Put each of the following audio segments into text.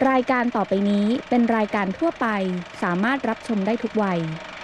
รายการต่อไปนี้เป็นรายการทั่วไปสามารถรับชมได้ทุกวัย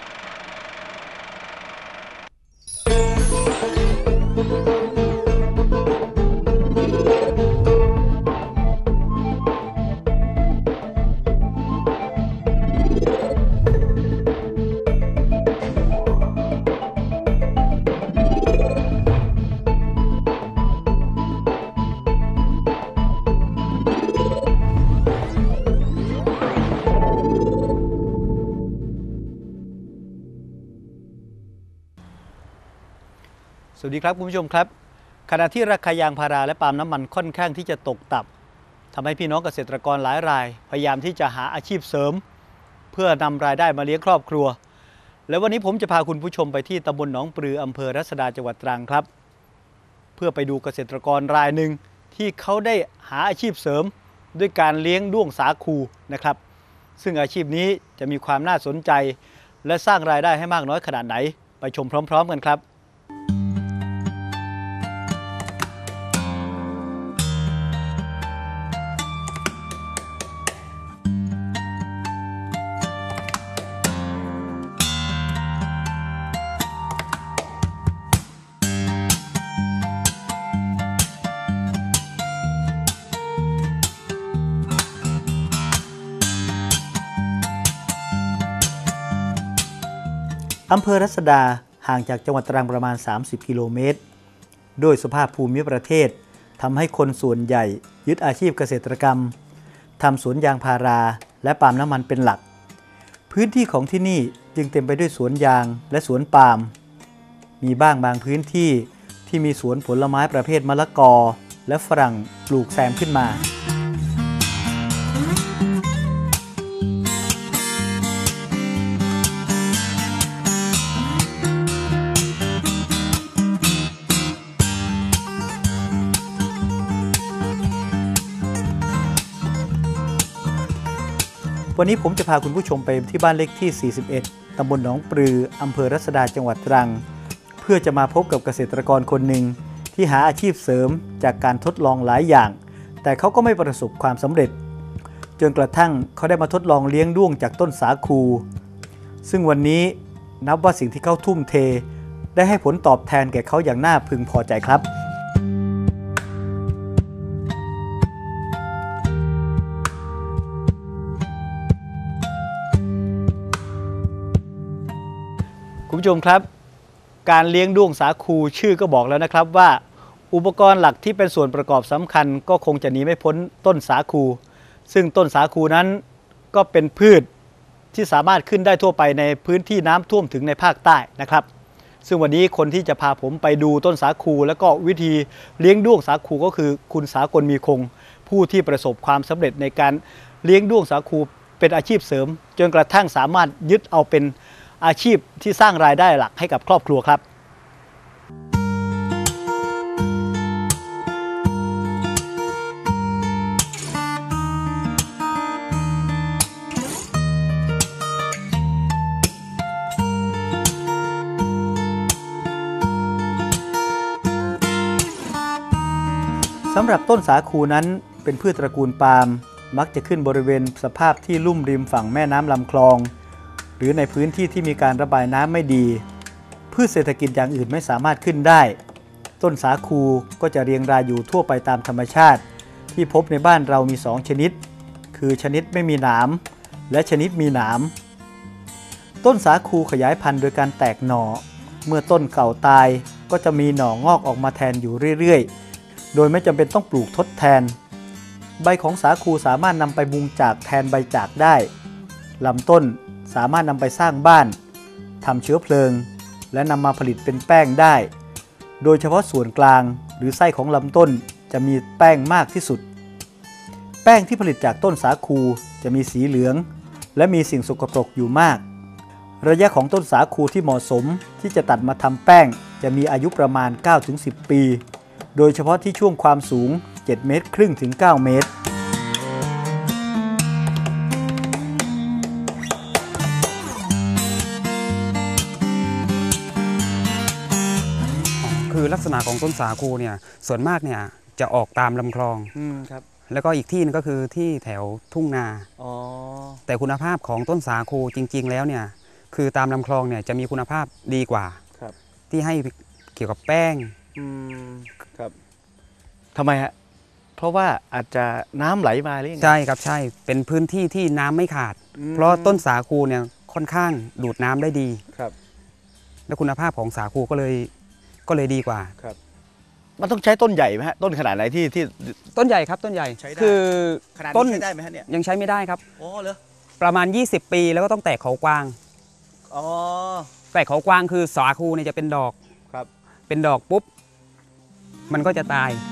สวัสดีครับคุณผู้ชมครับขณะที่ราคายางพาราและปาล์มน้ำมันค่อนข้างที่จะตกต่ำทำให้พี่น้องเกษตรกรหลายรายพยายามที่จะหาอาชีพเสริมเพื่อนำรายได้มาเลี้ยงครอบครัวและวันนี้ผมจะพาคุณผู้ชมไปที่ตำบลหนองปลืออำเภอรัศดาจังหวัดตรังครับเพื่อไปดูเกษตรกรรายหนึ่งที่เขาได้หาอาชีพเสริมด้วยการเลี้ยงด้วงสาคูนะครับซึ่งอาชีพนี้จะมีความน่าสนใจและสร้างรายได้ให้มากน้อยขนาดไหนไปชมพร้อมๆกันครับอำเภอรัศดาห่างจากจังหวัดตรังประมาณ30กิโลเมตรโดยสภาพภูมิประเทศทำให้คนส่วนใหญ่ยึดอาชีพเกษตรกรรมทำสวนยางพาราและปาล์มน้ำมันเป็นหลักพื้นที่ของที่นี่จึงเต็มไปด้วยสวนยางและสวนปาล์มมีบ้างบางพื้นที่ที่มีสวนผลไม้ประเภทมะละกอและฝรั่งปลูกแซมขึ้นมาวันนี้ผมจะพาคุณผู้ชมไปที่บ้านเลขที่41ตำบลหนองปลืออำเภอรัศดาจังหวัดตรังเพื่อจะมาพบกับเกษตรกรคนหนึ่งที่หาอาชีพเสริมจากการทดลองหลายอย่างแต่เขาก็ไม่ประสบความสำเร็จจนกระทั่งเขาได้มาทดลองเลี้ยงด้วงจากต้นสาคูซึ่งวันนี้นับว่าสิ่งที่เขาทุ่มเทได้ให้ผลตอบแทนแก่เขาอย่างน่าพึงพอใจครับคุณผู้ชมครับการเลี้ยงด้วงสาคูชื่อก็บอกแล้วนะครับว่าอุปกรณ์หลักที่เป็นส่วนประกอบสำคัญก็คงจะหนีไม่พ้นต้นสาคูซึ่งต้นสาคูนั้นก็เป็นพืชที่สามารถขึ้นได้ทั่วไปในพื้นที่น้ำท่วมถึงในภาคใต้นะครับซึ่งวันนี้คนที่จะพาผมไปดูต้นสาคูแล้วก็วิธีเลี้ยงด้วงสาคูก็คือคุณสากลมีคงผู้ที่ประสบความสำเร็จในการเลี้ยงด้วงสาคูเป็นอาชีพเสริมจนกระทั่งสามารถยึดเอาเป็นอาชีพที่สร้างรายได้หลักให้กับครอบครัวครับสำหรับต้นสาคูนั้นเป็นพืชตระกูลปาล์มมักจะขึ้นบริเวณสภาพที่ลุ่มริมฝั่งแม่น้ำลำคลองหรือในพื้นที่ที่มีการระบายน้ำไม่ดีพืชเศรษฐกิจอย่างอื่นไม่สามารถขึ้นได้ต้นสาคูก็จะเรียงรายอยู่ทั่วไปตามธรรมชาติที่พบในบ้านเรามี2ชนิดคือชนิดไม่มีหนามและชนิดมีหนามต้นสาคูขยายพันธุ์โดยการแตกหน่อเมื่อต้นเก่าตายก็จะมีหน่องอกออกมาแทนอยู่เรื่อยๆโดยไม่จำเป็นต้องปลูกทดแทนใบของสาคูสามารถนำไปมุงจากแทนใบจากได้ลำต้นสามารถนำไปสร้างบ้านทำเชื้อเพลิงและนำมาผลิตเป็นแป้งได้โดยเฉพาะส่วนกลางหรือไส้ของลำต้นจะมีแป้งมากที่สุดแป้งที่ผลิตจากต้นสาคูจะมีสีเหลืองและมีสิ่งสกปรกอยู่มากระยะของต้นสาคูที่เหมาะสมที่จะตัดมาทำแป้งจะมีอายุประมาณ 9-10 ปีโดยเฉพาะที่ช่วงความสูง7 เมตรครึ่งถึง 9 เมตรคือลักษณะของต้นสาคูเนี่ยส่วนมากเนี่ยจะออกตามลำคลองครับแล้วก็อีกที่นึงก็คือที่แถวทุ่งนาแต่คุณภาพของต้นสาคูจริงๆแล้วเนี่ยคือตามลำคลองเนี่ยจะมีคุณภาพดีกว่าที่ให้เกี่ยวกับแป้งครับทำไมฮะเพราะว่าอาจจะน้ำไหลมาหรือยังไงใช่ครับใช่เป็นพื้นที่ที่น้ำไม่ขาดเพราะต้นสาคูเนี่ยค่อนข้างดูดน้ำได้ดีครับและคุณภาพของสาคูก็เลยดีกว่าครับมันต้องใช้ต้นใหญ่ไหมฮะต้นขนาดไหนที่ต้นใหญ่ครับต้นใหญ่คือต้นใช้ได้ไหมฮะเนี่ยยังใช้ไม่ได้ครับอ๋อเหรอประมาณ20 ปีแล้วก็ต้องแตกเขากวางแตกเขากวางคือสาคูเนี่ยจะเป็นดอกครับเป็นดอกปุ๊บมันก็จะตาย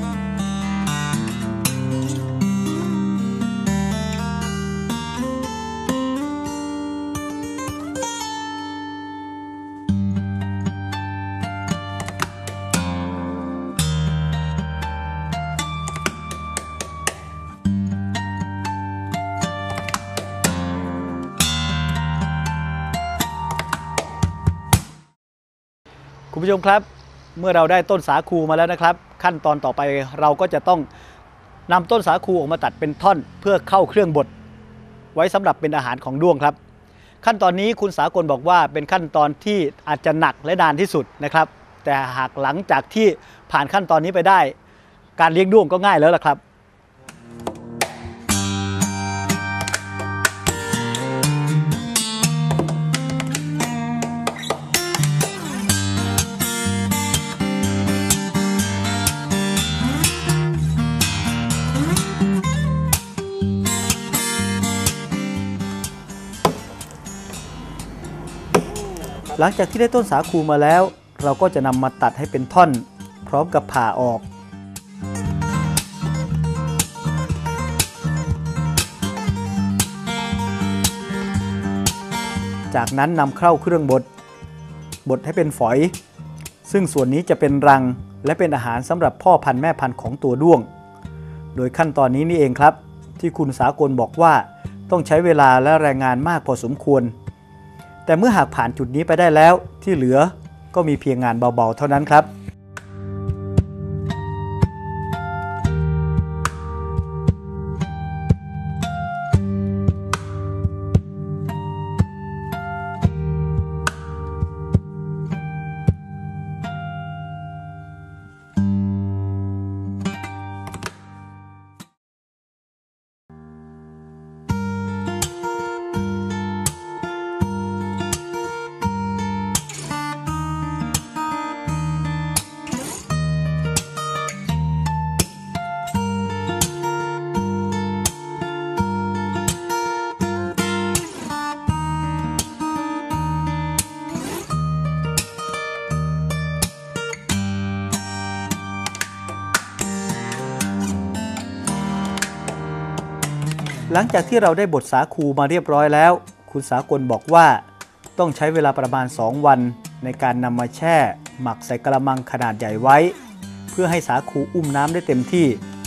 คุณผู้ชมครับเมื่อเราได้ต้นสาคูมาแล้วนะครับขั้นตอนต่อไปเราก็จะต้องนำต้นสาคูออกมาตัดเป็นท่อนเพื่อเข้าเครื่องบดไว้สำหรับเป็นอาหารของด้วงครับขั้นตอนนี้คุณสากลบอกว่าเป็นขั้นตอนที่อาจจะหนักและนานที่สุดนะครับแต่หากหลังจากที่ผ่านขั้นตอนนี้ไปได้การเลี้ยงด้วงก็ง่ายแล้วล่ะครับหลังจากที่ได้ต้นสาคูมาแล้วเราก็จะนำมาตัดให้เป็นท่อนพร้อมกับผ่าออกจากนั้นนำเข้าเครื่องบดให้เป็นฝอยซึ่งส่วนนี้จะเป็นรังและเป็นอาหารสำหรับพ่อพันธุ์แม่พันธุ์ของตัวด้วงโดยขั้นตอนนี้นี่เองครับที่คุณสากลบอกว่าต้องใช้เวลาและแรงงานมากพอสมควรแต่เมื่อหากผ่านจุดนี้ไปได้แล้วที่เหลือก็มีเพียงงานเบาๆเท่านั้นครับหลังจากที่เราได้บดสาคูมาเรียบร้อยแล้วคุณสากลบอกว่าต้องใช้เวลาประมาณ2 วันในการนำมาแช่หมักใส่กระมังขนาดใหญ่ไว้เพื่อให้สาคูอุ้มน้ำได้เต็มที่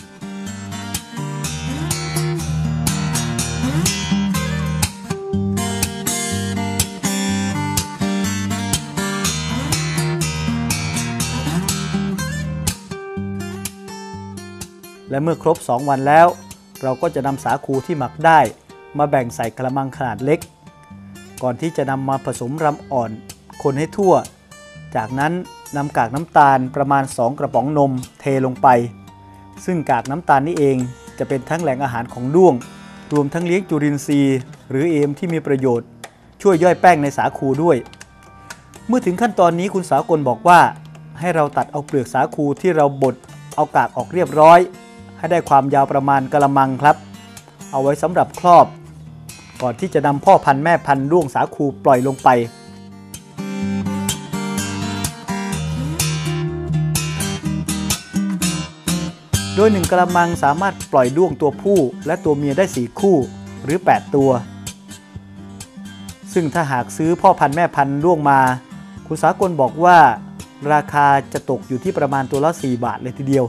และเมื่อครบ2 วันแล้วเราก็จะนำสาคูที่หมักได้มาแบ่งใส่กระมังขนาดเล็กก่อนที่จะนำมาผสมรำอ่อนคนให้ทั่วจากนั้นนำกากน้ำตาลประมาณ2 กระป๋องนมเทลงไปซึ่งกากน้ำตาลนี้เองจะเป็นทั้งแหล่งอาหารของด้วงรวมทั้งเลี้ยงจุลินทรีย์หรือเอมที่มีประโยชน์ช่วยย่อยแป้งในสาคูด้วยเมื่อถึงขั้นตอนนี้คุณสากลบอกว่าให้เราตัดเอาเปลือกสาคูที่เราบดเอากากออกเรียบร้อยให้ได้ความยาวประมาณกะละมังครับเอาไว้สำหรับครอบก่อนที่จะนำพ่อพันธุ์แม่พันธุ์ด้วงสาคูปล่อยลงไปโดย1 กะละมังสามารถปล่อยด้วงตัวผู้และตัวเมียได้4 คู่หรือ8 ตัวซึ่งถ้าหากซื้อพ่อพันธุ์แม่พันธุ์ด้วงมาคุณสากลบอกว่าราคาจะตกอยู่ที่ประมาณตัวละ4 บาทเลยทีเดียว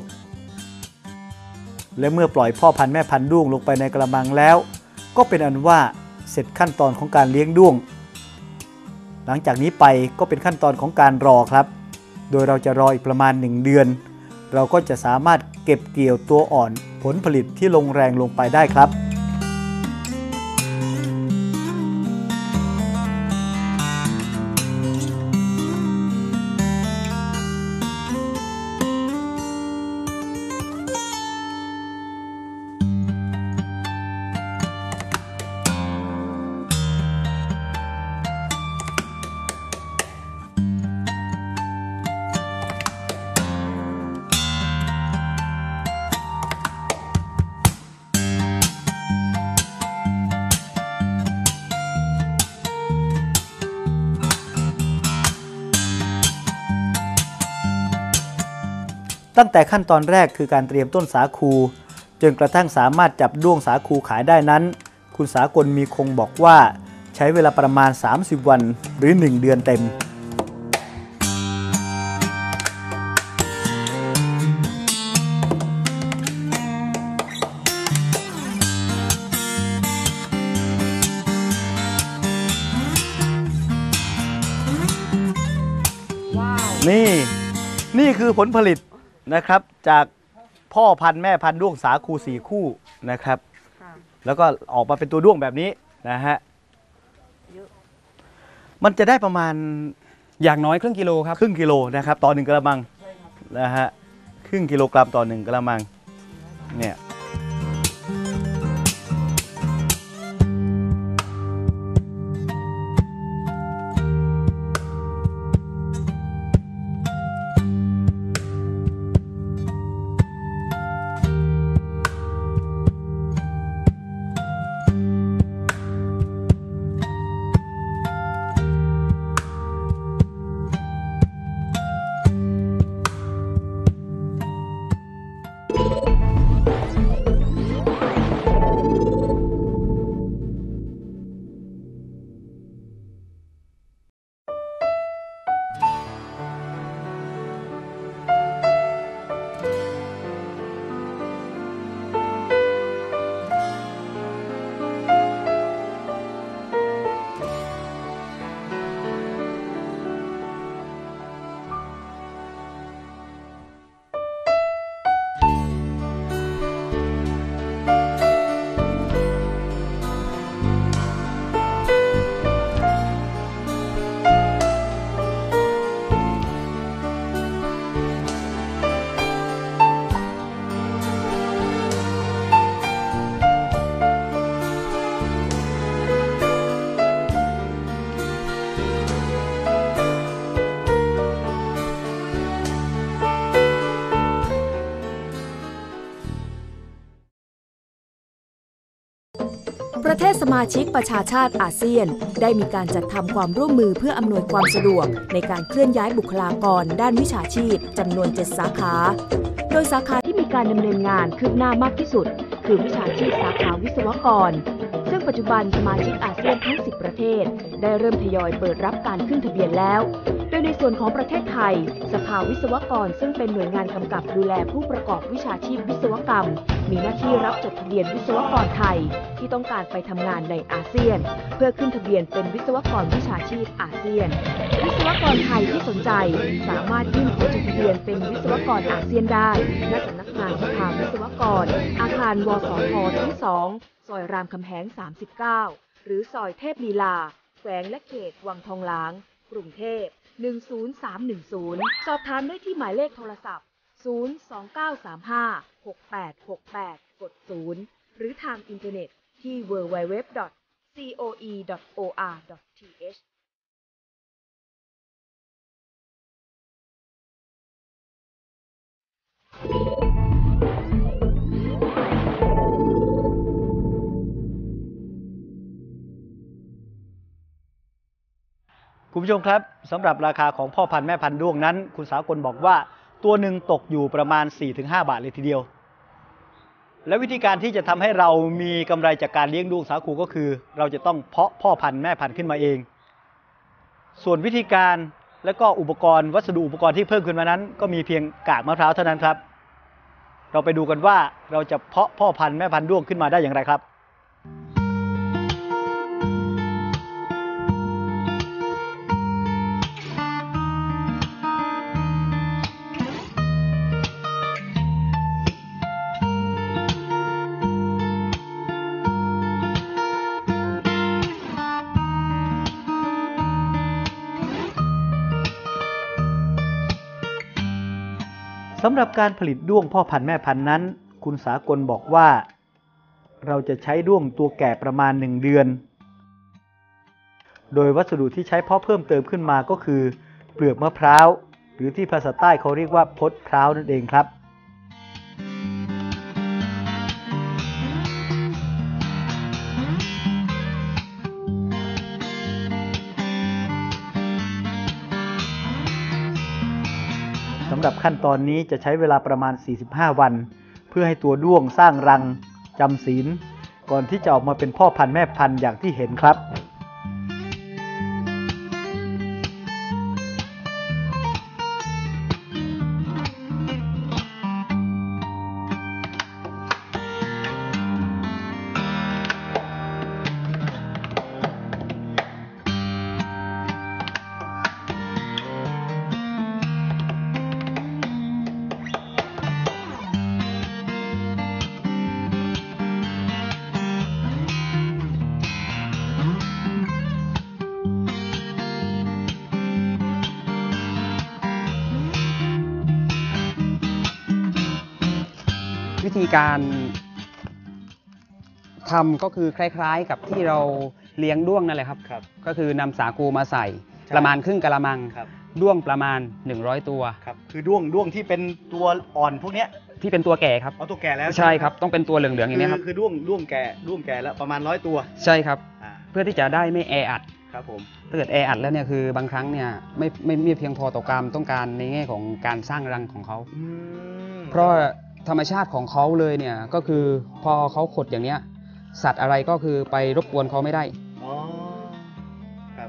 และเมื่อปล่อยพ่อพันธุ์แม่พันธุ์ด้วงลงไปในกระมังแล้วก็เป็นอันว่าเสร็จขั้นตอนของการเลี้ยงด้วงหลังจากนี้ไปก็เป็นขั้นตอนของการรอครับโดยเราจะรออีกประมาณ1 เดือนเราก็จะสามารถเก็บเกี่ยวตัวอ่อนผลผลิตที่ลงแรงลงไปได้ครับตั้งแต่ขั้นตอนแรกคือการเตรียมต้นสาคูจนกระทั่งสามารถจับด้วงสาคูขายได้นั้นคุณสากลมีคงบอกว่าใช้เวลาประมาณ30วันหรือ1เดือนเต็มนี่คือผลผลิตนะครับจากพ่อพันธุ์แม่พันธุ์ด้วงสาคู4คู่นะครับแล้วก็ออกมาเป็นตัวด้วงแบบนี้นะฮะมันจะได้ประมาณอย่างน้อยครึ่งกิโลครับครึ่งกิโลนะครับต่อ1กระมังนะฮะครึ่งกิโลกรัมต่อ1กระมังเนี่ยประเทศสมาชิกประชาชาติอาเซียนได้มีการจัดทำความร่วมมือเพื่ออำนวยความสะดวกในการเคลื่อนย้ายบุคลากรด้านวิชาชีพจำนวน7สาขาโดยสาขาที่มีการดำเนินงานคืบหน้ามากที่สุดคือวิชาชีพสาขาวิศวกรซึ่งปัจจุบันสมาชิกอาเซียนทั้ง10ประเทศได้เริ่มทยอยเปิดรับการขึ้นทะเบียนแล้วโดยในส่วนของประเทศไทยสภาวิศวกรซึ่งเป็นหน่วยงานกำกับดูแลผู้ประกอบวิชาชีพวิศวกรรมมีหน้าที่รับจดทะเบียนวิศวกรไทยที่ต้องการไปทำงานในอาเซียนเพื่อขึ้นทะเบียนเป็นวิศวกรวิชาชีพอาเซียนวิศวกรไทยที่สนใจสามารถยื่นขอจดทะเบียนเป็นวิศวกรอาเซียนได้ณสำนักงานสภาวิศวกรอาคารวสทชั้น2ซอยรามคำแหง39หรือซอยเทพลีลาแขวงและเขตวังทองหลางกรุงเทพ10310สอบถามได้ที่หมายเลขโทรศัพท์029356868กด0หรือทางอินเทอร์เน็ตที่ www.coe.or.th คุณผู้ชมครับสำหรับราคาของพ่อพันธุ์แม่พันธุ์ด้วงนั้นคุณสากลบอกว่าตัวหนึ่งตกอยู่ประมาณ 4-5 บาทเลยทีเดียวและวิธีการที่จะทำให้เรามีกำไรจากการเลี้ยงด้วงสาคูก็คือเราจะต้องเพาะพ่อพันธุ์แม่พันธุ์ขึ้นมาเองส่วนวิธีการและก็อุปกรณ์วัสดุอุปกรณ์ที่เพิ่มขึ้นมานั้นก็มีเพียงกากมะพร้าวเท่านั้นครับเราไปดูกันว่าเราจะเพาะพ่อพันธุ์แม่พันธุ์ด้วงขึ้นมาได้อย่างไรครับสำหรับการผลิตด้วงพ่อพันธุ์แม่พันธุ์นั้นคุณสากลบอกว่าเราจะใช้ด้วงตัวแก่ประมาณ1 เดือนโดยวัสดุที่ใช้เพาะเพิ่มเติมขึ้นมาก็คือเปลือกมะพร้าวหรือที่ภาษาใต้เขาเรียกว่าพดพร้าวนั่นเองครับสำหรับขั้นตอนนี้จะใช้เวลาประมาณ45 วันเพื่อให้ตัวด้วงสร้างรังจำศีลก่อนที่จะออกมาเป็นพ่อพันธุ์แม่พันธุ์อย่างที่เห็นครับวิธีการทำก็คือคล้ายๆกับที่เราเลี้ยงด้วงนั่นแหละครับก็คือนำสาคูมาใส่ประมาณครึ่งกะละมังด้วงประมาณ100 ตัวครับคือด้วงที่เป็นตัวอ่อนพวกนี้ที่เป็นตัวแก่ครับเอาตัวแก่แล้วใช่ครับต้องเป็นตัวเหลืองๆอย่างนี้ครับคือด้วงแก่แล้วประมาณ100 ตัวใช่ครับเพื่อที่จะได้ไม่แออัดครับผมถ้าเกิดแออัดแล้วเนี่ยคือบางครั้งเนี่ยไม่เพียงพอต่อการต้องการในแง่ของการสร้างรังของเขาเพราะธรรมชาติของเขาเลยเนี่ยก็คือพอเขาขดอย่างเนี้ยสัตว์อะไรก็คือไปรบกวนเขาไม่ได้อ๋อครับ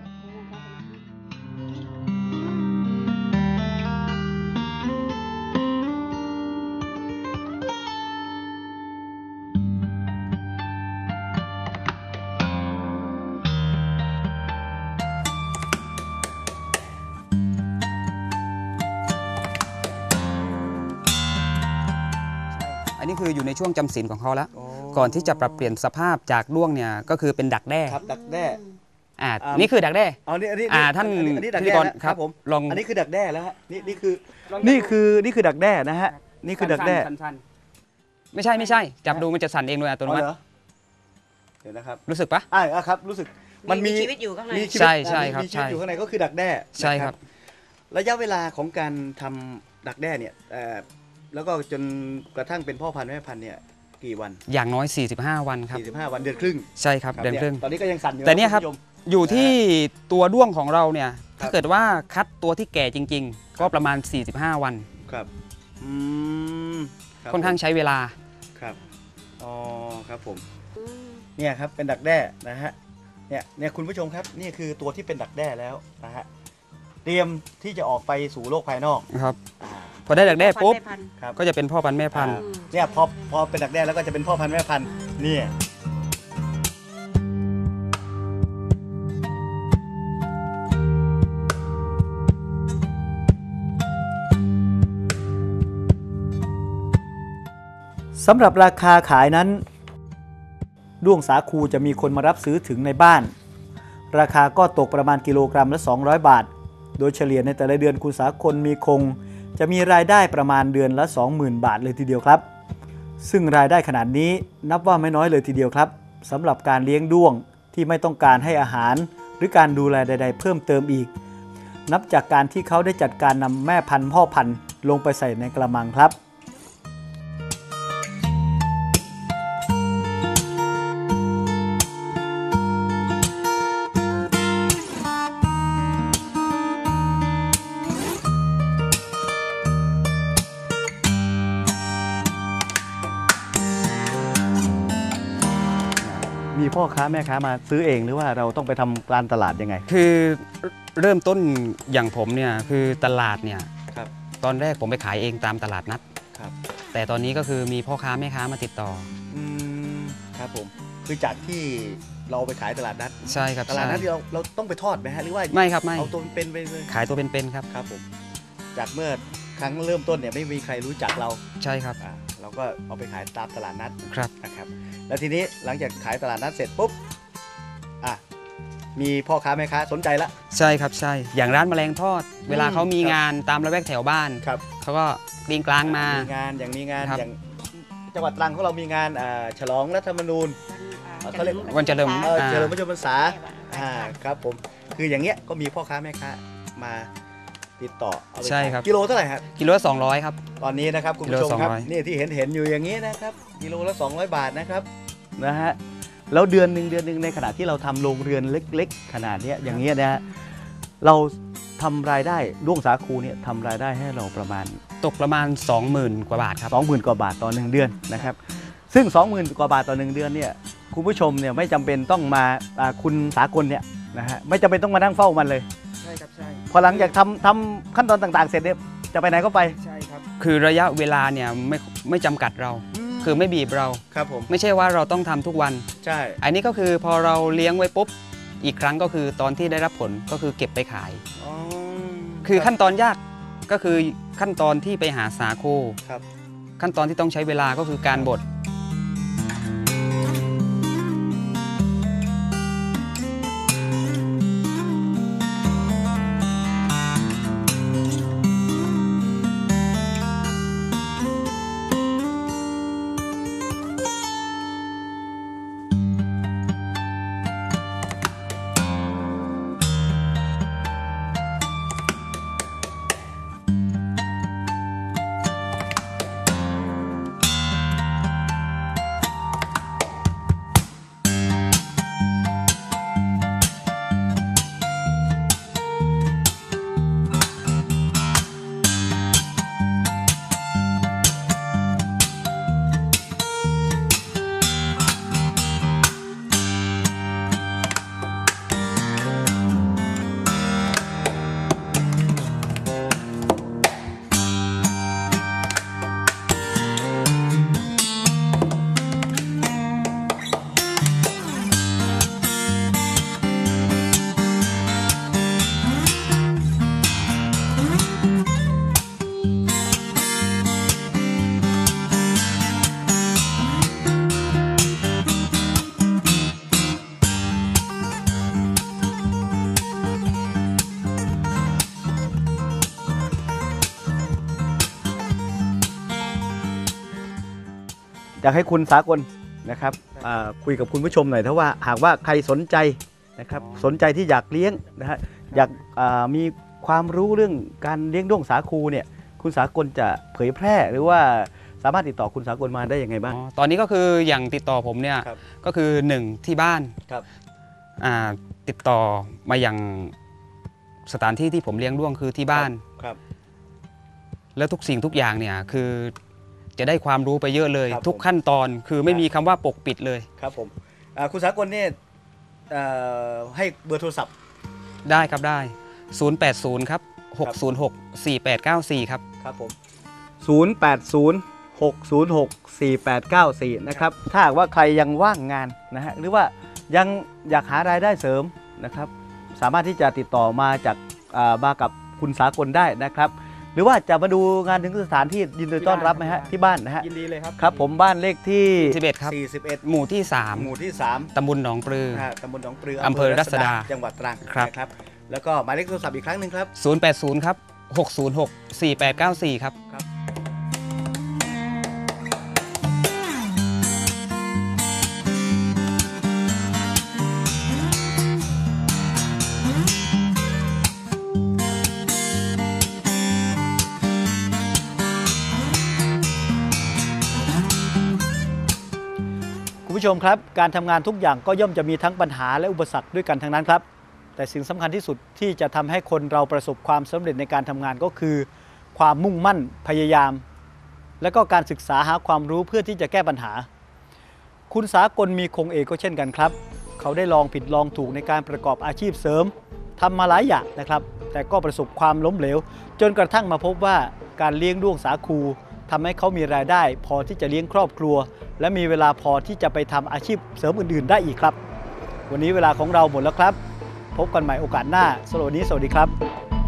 อันนี้คืออยู่ในช่วงจำศีลของเขาแล้วก่อนที่จะปรับเปลี่ยนสภาพจากด้วงเนี่ยก็คือเป็นดักแด้ครับดักแด้นี่คือดักแด้ท่านพิธีกรครับผมลองอันนี้คือดักแด้แล้วฮะนี่คือดักแด้นะฮะนี่คือดักแด้ไม่ใช่จับดูมันจะสั่นเองโดยอัตโนมัติเดี๋ยวนะครับรู้สึกปะครับรู้สึกมันมีชีวิตอยู่ข้างในใช่ครับมีชีวิตอยู่ข้างในก็คือดักแด้ใช่ครับระยะเวลาของการทำดักแด้เนี่ยแล้วก็จนกระทั่งเป็นพ่อพันธุ์แม่พันธุ์เนี่ยกี่วันอย่างน้อย45 วันครับ 45 วันเดือนครึ่งใช่ครับเดือนครึ่งตอนนี้ก็ยังสั่นอยู่แต่เนี่ยครับอยู่ที่ตัวด้วงของเราเนี่ยถ้าเกิดว่าคัดตัวที่แก่จริงๆก็ประมาณ45 วันครับค่อนข้างใช้เวลาครับอ๋อครับผมเนี่ยครับเป็นดักแด้นะฮะเนี่ยคุณผู้ชมครับนี่คือตัวที่เป็นดักแด้แล้วนะฮะเตรียมที่จะออกไปสู่โลกภายนอกครับพอได้ดักแด้ปุ๊บก็จะเป็นพ่อพันธุ์แม่พันธุ์เนี่ยพอเป็นดักแด้แล้วก็จะเป็นพ่อพันธุ์แม่พันธุ์นี่สำหรับราคาขายนั้นด้วงสาคูจะมีคนมารับซื้อถึงในบ้านราคาก็ตกประมาณกิโลกรัมละ200 บาทโดยเฉลี่ยในแต่ละเดือนคุณสากลมีคงจะมีรายได้ประมาณเดือนละ 20,000 บาทเลยทีเดียวครับซึ่งรายได้ขนาดนี้นับว่าไม่น้อยเลยทีเดียวครับสำหรับการเลี้ยงด้วงที่ไม่ต้องการให้อาหารหรือการดูแลใดๆเพิ่มเติมอีกนับจากการที่เขาได้จัดการนำแม่พันธุ์พ่อพันธุ์ลงไปใส่ในกระมังครับมีพ่อค้าแม่ค้ามาซื้อเองหรือว่าเราต้องไปทำการตลาดยังไงคือเริ่มต้นอย่างผมเนี่ยคือตลาดเนี่ยตอนแรกผมไปขายเองตามตลาดนัดแต่ตอนนี้ก็คือมีพ่อค้าแม่ค้ามาติดต่อครับผมคือจากที่เราไปขายตลาดนัดใช่ครับตลาดนัดที่เราต้องไปทอดไหมฮะหรือว่าไม่ครับไม่เอาตัวเป็นไปเลยขายตัวเป็นๆครับครับผมจากเมื่อครั้งเริ่มต้นเนี่ยไม่มีใครรู้จักเราใช่ครับเราก็เอาไปขายตามตลาดนัดนะครับแล้วทีนี้หลังจากขายตลาดนัดเสร็จปุ๊บมีพ่อค้าแม่ค้าสนใจละใช่ครับใช่อย่างร้านแมลงทอดเวลาเขามีงานตามละแวกแถวบ้านเขาก็กรีงกลางมามีงานครับอย่างจังหวัดตรังของเรามีงานฉลองรัฐธรรมนูญเขาเรียกวันเฉลิมเฉลิมพระชนมพรรษาครับผมคืออย่างเงี้ยก็มีพ่อค้าแม่ค้ามาติดต่อเอาไปใช่ครับกิโลเท่าไหร่ครับกิโลละ200ครับตอนนี้นะครับคุณผู้ชมครับกิโล200 นี่ที่เห็นอยู่อย่างนี้นะครับกิโลละ200 บาทนะครับนะฮะแล้วเดือนหนึ่งในขณะที่เราทำโรงเรือนเล็กๆขนาดเนี้ยอย่างเงี้ยนะฮะเราทำรายได้ด้วงสาคูเนี่ยทำรายได้ให้เราประมาณตกประมาณ 20,000 กว่าบาทครับ 20,000 กว่าบาทต่อ1เดือนนะครับซึ่ง 20,000 กว่าบาทต่อ1เดือนเนี่ยคุณผู้ชมเนี่ยไม่จำเป็นต้องมาคุณสากลเนี่ยนะฮะไม่จำเป็นต้องมานั่งเฝ้ามันเลยใช่ครับใช่พอหลังจากทำขั้นตอนต่างๆเสร็จเนี่ยจะไปไหนก็ไปใช่ครับคือระยะเวลาเนี่ยไม่จำกัดเรา คือไม่บีบเราครับผมไม่ใช่ว่าเราต้องทำทุกวันใช่อันนี้ก็คือพอเราเลี้ยงไว้ปุ๊บอีกครั้งก็คือตอนที่ได้รับผลก็คือเก็บไปขายอ๋อคือขั้นตอนยากก็คือขั้นตอนที่ไปหาสาคูครับขั้นตอนที่ต้องใช้เวลาก็คือการบดอยากให้คุณสากลนะครับคุยกับคุณผู้ชมหน่อยถ้าว่าหากว่าใครสนใจนะครับสนใจที่อยากเลี้ยงนะฮะอยากมีความรู้เรื่องการเลี้ยงด้วงสาคูเนี่ยคุณสากลจะเผยแพร่หรือว่าสามารถติดต่อคุณสากลมาได้ยังไงบ้างตอนนี้ก็คืออย่างติดต่อผมเนี่ยครับก็คือ1ที่บ้านครับติดต่อมาอย่างสถานที่ที่ผมเลี้ยงด้วงคือที่บ้านครับแล้วทุกสิ่งทุกอย่างเนี่ยคือจะได้ความรู้ไปเยอะเลยครับทุกขั้นตอนคือไม่มีคำว่าปกปิดเลยครับผมคุณสากลเนี่ยให้เบอร์โทรศัพท์ได้ครับได้ 080 ครับ 606 4894 ครับครับผม0806064894นะครับถ้าหากว่าใครยังว่างงานนะฮะหรือว่ายังอยากหารายได้เสริมนะครับสามารถที่จะติดต่อมาจากมากับคุณสากลได้นะครับหรือว่าจะมาดูงานถึงสถานที่ยินดีต้อนรับไหมฮะที่บ้านนะฮะยินดีเลยครับครับผมบ้านเลขที่ 41ครับ 41 หมู่ที่หมู่ที่ 3 ตำบลหนองปลือ 3ตำบลหนองปลืออำเภอรัศดาจังหวัดตรังครับนะครับแล้วก็หมายเลขโทรศัพท์อีกครั้งหนึ่งครับ 080 ครับ 606 4894 ครับคุณผู้ชมครับการทำงานทุกอย่างก็ย่อมจะมีทั้งปัญหาและอุปสรรคด้วยกันทั้งนั้นครับแต่สิ่งสำคัญที่สุดที่จะทำให้คนเราประสบความสำเร็จในการทำงานก็คือ ความมุ่งมั่นพยายาม และก็การศึกษาหาความรู้เพื่อที่จะแก้ปัญหา คุณสากลมีคงเอกก็เช่นกันครับเขาได้ลองผิดลองถูกในการประกอบอาชีพเสริมทำมาหลายอย่างนะครับแต่ก็ประสบความล้มเหลวจนกระทั่งมาพบว่าการเลี้ยงด้วงสาคูทำให้เขามีรายได้พอที่จะเลี้ยงครอบครัวและมีเวลาพอที่จะไปทำอาชีพเสริมอื่นๆได้อีกครับวันนี้เวลาของเราหมดแล้วครับพบกันใหม่โอกาสหน้าสำหรับวันนี้สวัสดีครับ